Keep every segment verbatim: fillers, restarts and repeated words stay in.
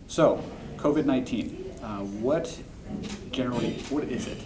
So, COVID nineteen, uh, what generally, what is it?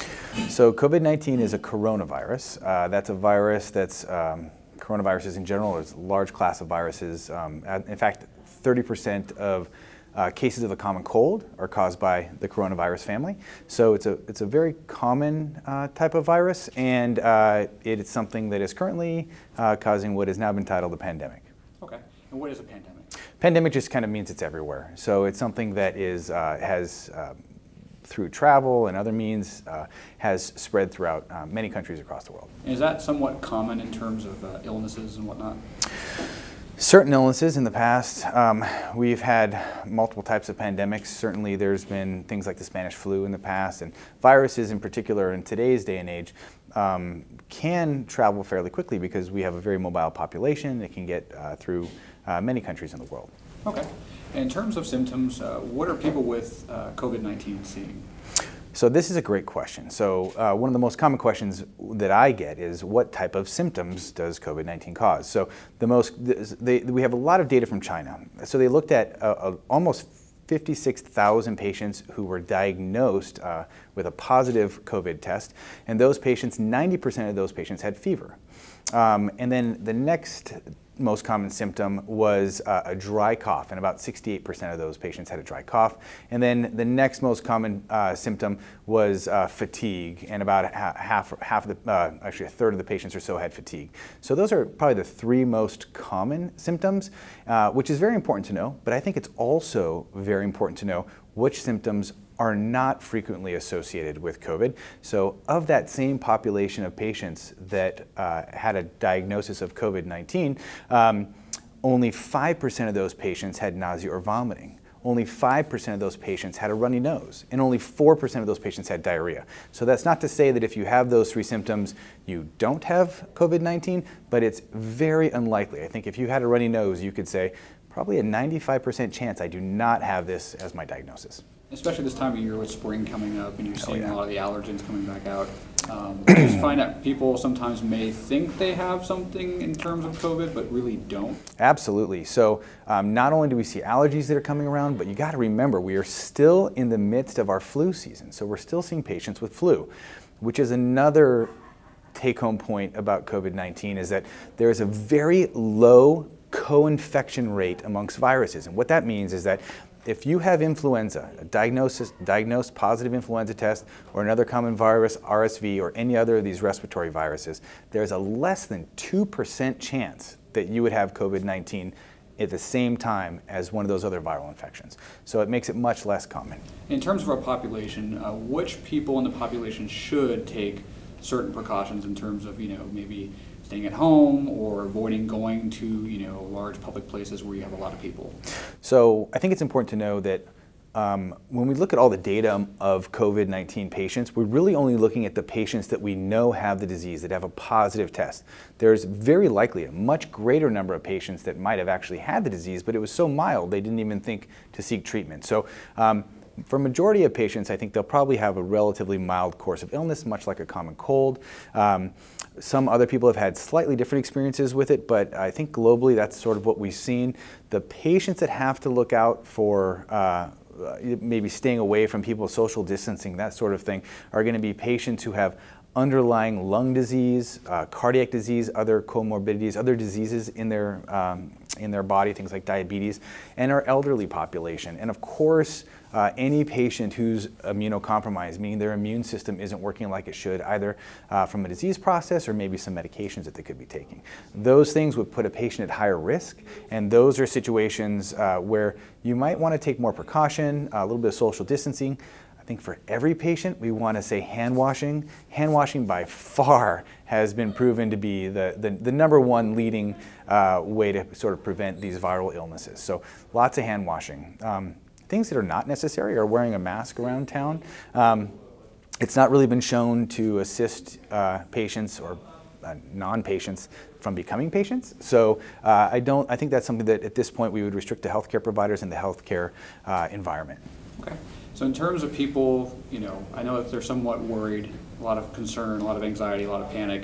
So COVID nineteen is a coronavirus. Uh, that's a virus that's, um, coronaviruses in general is a large class of viruses. Um, in fact, thirty percent of uh, cases of a common cold are caused by the coronavirus family. So it's a, it's a very common uh, type of virus, and uh, it is something that is currently uh, causing what has now been titled a pandemic. Okay, and what is a pandemic? Pandemic just kind of means it's everywhere. So it's something that is, uh, has, uh, through travel and other means, uh, has spread throughout uh, many countries across the world. And is that somewhat common in terms of uh, illnesses and whatnot? Certain illnesses in the past, um, we've had multiple types of pandemics. Certainly there's been things like the Spanish flu in the past, and viruses in particular in today's day and age um, can travel fairly quickly because we have a very mobile population. It can get uh, through uh, many countries in the world. Okay. In terms of symptoms, uh, what are people with uh, COVID nineteen seeing? So this is a great question. So uh, one of the most common questions that I get is, what type of symptoms does COVID nineteen cause? So the most, they, we have a lot of data from China. So they looked at uh, uh, almost fifty-six thousand patients who were diagnosed uh, with a positive COVID test, and those patients, ninety percent of those patients had fever. Um, and then the next most common symptom was uh, a dry cough, and about sixty-eight percent of those patients had a dry cough. And then the next most common uh, symptom was uh, fatigue, and about ha half, half of the, uh, actually a third of the patients or so had fatigue. So those are probably the three most common symptoms, uh, which is very important to know, but I think it's also very important to know which symptoms are not frequently associated with COVID. So of that same population of patients that uh, had a diagnosis of COVID nineteen, um, only five percent of those patients had nausea or vomiting. Only five percent of those patients had a runny nose, and only four percent of those patients had diarrhea. So that's not to say that if you have those three symptoms, you don't have COVID nineteen, but it's very unlikely. I think if you had a runny nose, you could say, probably a ninety-five percent chance I do not have this as my diagnosis. Especially this time of year with spring coming up and you're seeing oh, yeah. a lot of the allergens coming back out. Um, I just find that people sometimes may think they have something in terms of COVID, but really don't. Absolutely. So um, not only do we see allergies that are coming around, but you got to remember we are still in the midst of our flu season. So we're still seeing patients with flu, which is another take-home point about COVID nineteen, is that there is a very low co-infection rate amongst viruses. And what that means is that if you have influenza, a diagnosis, diagnosed positive influenza test, or another common virus, R S V, or any other of these respiratory viruses, there's a less than two percent chance that you would have COVID nineteen at the same time as one of those other viral infections. So it makes it much less common. In terms of our population, uh, which people in the population should take certain precautions in terms of, you know, maybe staying at home or avoiding going to, you know, large public places where you have a lot of people? So I think it's important to know that um, when we look at all the data of COVID nineteen patients, we're really only looking at the patients that we know have the disease, that have a positive test. There's very likely a much greater number of patients that might have actually had the disease, but it was so mild they didn't even think to seek treatment. So um, for a majority of patients, I think they'll probably have a relatively mild course of illness, much like a common cold. Um, Some other people have had slightly different experiences with it, but I think globally that's sort of what we've seen. The patients that have to look out for uh, maybe staying away from people, social distancing, that sort of thing, are going to be patients who have underlying lung disease, uh, cardiac disease, other comorbidities, other diseases in their, um, in their body, things like diabetes, and our elderly population. And of course, uh, any patient who's immunocompromised, meaning their immune system isn't working like it should, either uh, from a disease process or maybe some medications that they could be taking. Those things would put a patient at higher risk, and those are situations uh, where you might want to take more precaution, a little bit of social distancing. I think for every patient, we want to say hand washing. Hand washing by far has been proven to be the, the, the number one leading uh, way to sort of prevent these viral illnesses. So lots of hand washing. Um, things that are not necessary are wearing a mask around town. Um, it's not really been shown to assist uh, patients or uh, non-patients from becoming patients. So uh, I don't, I think that's something that at this point we would restrict to healthcare providers and the healthcare uh, environment. Okay. So in terms of people, you know, I know that they're somewhat worried, a lot of concern, a lot of anxiety, a lot of panic.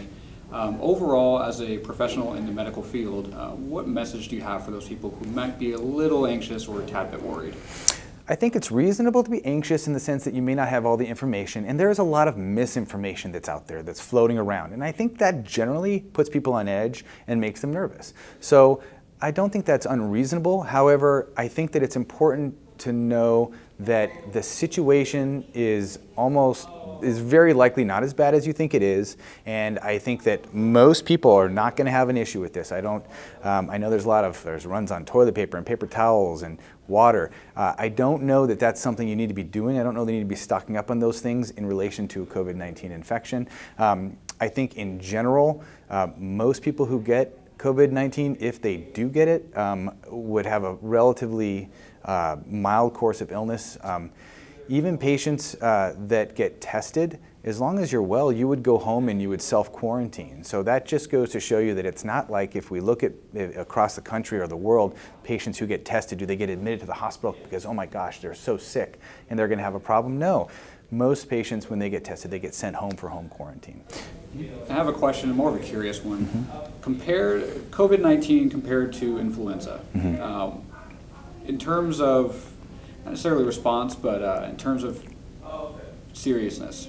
Um, overall, as a professional in the medical field, uh, what message do you have for those people who might be a little anxious or a tad bit worried? I think it's reasonable to be anxious in the sense that you may not have all the information, and there is a lot of misinformation that's out there that's floating around, and I think that generally puts people on edge and makes them nervous. So I don't think that's unreasonable. However, I think that it's important to know that the situation is almost, is very likely not as bad as you think it is, and I think that most people are not going to have an issue with this. I don't, um, I know there's a lot of, there's runs on toilet paper and paper towels and water. Uh, I don't know that that's something you need to be doing. I don't know that you need to be stocking up on those things in relation to a COVID nineteen infection. Um, I think in general, uh, most people who get COVID nineteen, if they do get it, um, would have a relatively uh, mild course of illness. Um, even patients uh, that get tested, as long as you're well, you would go home and you would self-quarantine. So that just goes to show you that it's not like if we look at across the country or the world, patients who get tested, do they get admitted to the hospital because, oh my gosh, they're so sick and they're going to have a problem? No. Most patients, when they get tested, they get sent home for home quarantine. I have a question, more of a curious one. Mm-hmm. Compare COVID nineteen compared to influenza. Mm-hmm. um, in terms of, not necessarily response, but uh, in terms of seriousness,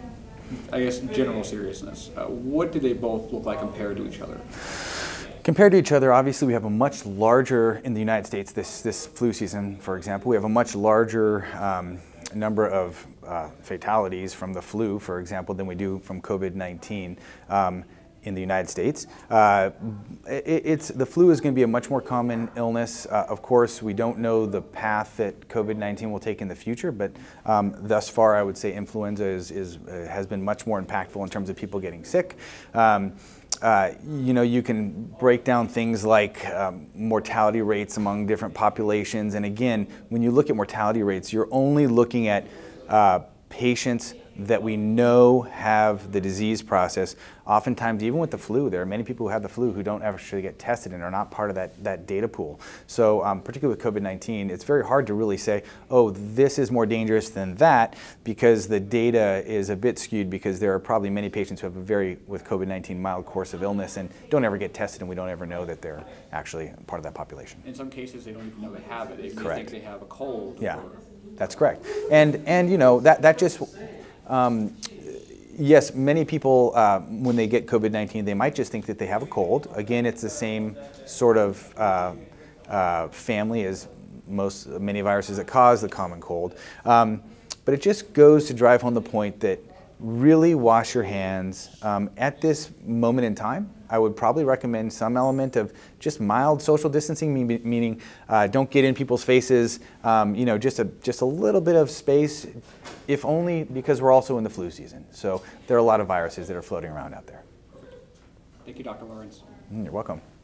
I guess general seriousness, uh, what do they both look like compared to each other? Compared to each other, obviously we have a much larger, in the United States, this, this flu season, for example, we have a much larger um, number of uh, fatalities from the flu, for example, than we do from COVID nineteen um, in the United States. Uh, it, it's, the flu is going to be a much more common illness. Uh, of course, we don't know the path that COVID nineteen will take in the future, but um, thus far I would say influenza is, is, uh, has been much more impactful in terms of people getting sick. Um, Uh, you know, you can break down things like um, mortality rates among different populations. And again, when you look at mortality rates, you're only looking at uh, patients that we know have the disease process. Oftentimes, even with the flu, there are many people who have the flu who don't actually get tested and are not part of that, that data pool. So um, particularly with COVID nineteen, it's very hard to really say, oh, this is more dangerous than that, because the data is a bit skewed, because there are probably many patients who have a very, with COVID nineteen, mild course of illness and don't ever get tested, and we don't ever know that they're actually part of that population. In some cases, they don't even know they have it. They Correct. think they have a cold. Yeah, or... that's correct. And, and you know, that, that just, Um, yes, many people, uh, when they get COVID nineteen, they might just think that they have a cold. Again, it's the same sort of uh, uh, family as most, many viruses that cause the common cold. Um, but it just goes to drive home the point that really wash your hands. Um, at this moment in time, I would probably recommend some element of just mild social distancing, meaning uh, don't get in people's faces, um, you know, just a, just a little bit of space, if only because we're also in the flu season. So there are a lot of viruses that are floating around out there. Thank you, Doctor Lawrence. You're welcome.